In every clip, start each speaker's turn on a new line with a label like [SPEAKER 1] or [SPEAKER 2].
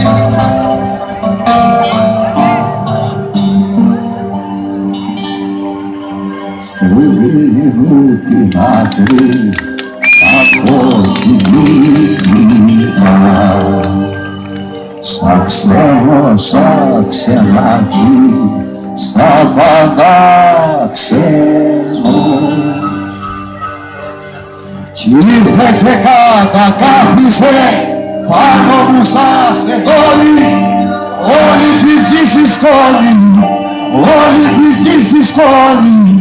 [SPEAKER 1] Στρίνου την άκρη από την ήθικα, σαν ξένο, σαν ξενάκι, σαν πάντα ξένος. Κι ήρθε και κατακάθισε πάνω μου σαν σεντόνι, όλη τη γη η σκόνη, όλη τη γη η σκόνη.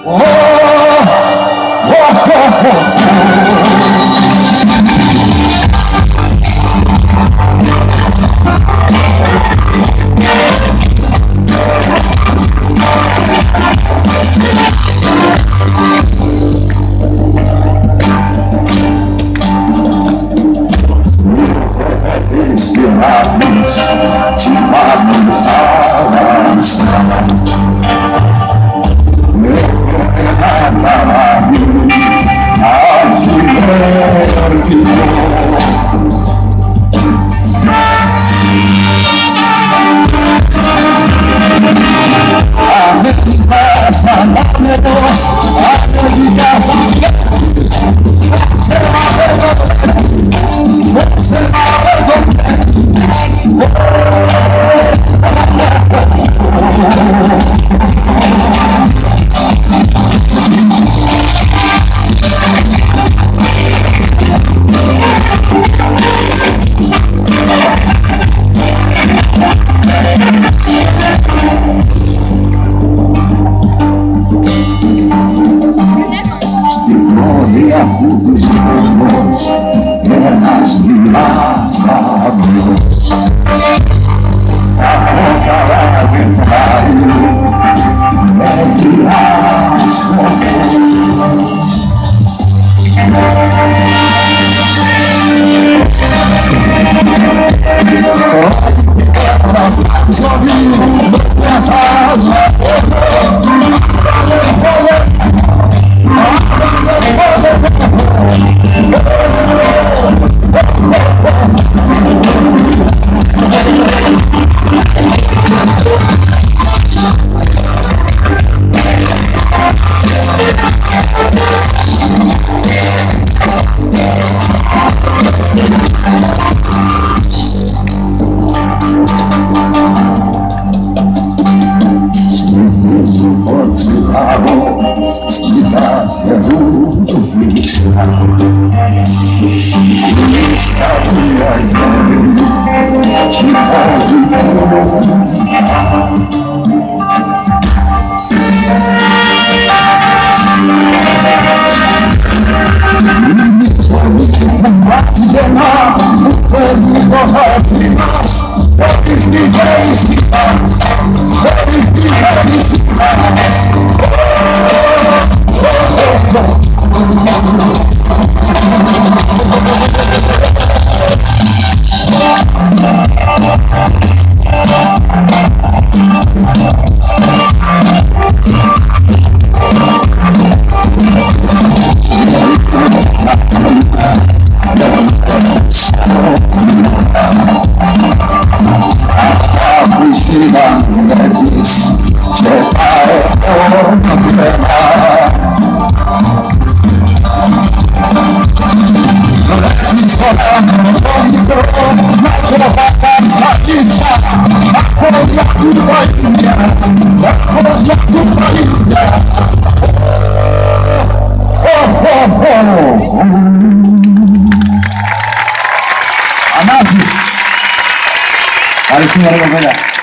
[SPEAKER 1] Ένας λιβάφαμιος από καλά μετράει με τυράσσο στην κάθε μου του φύσσα στα πλοία γέρνει κι Ανάσης. Ευχαριστούμε ρε κοπέλα.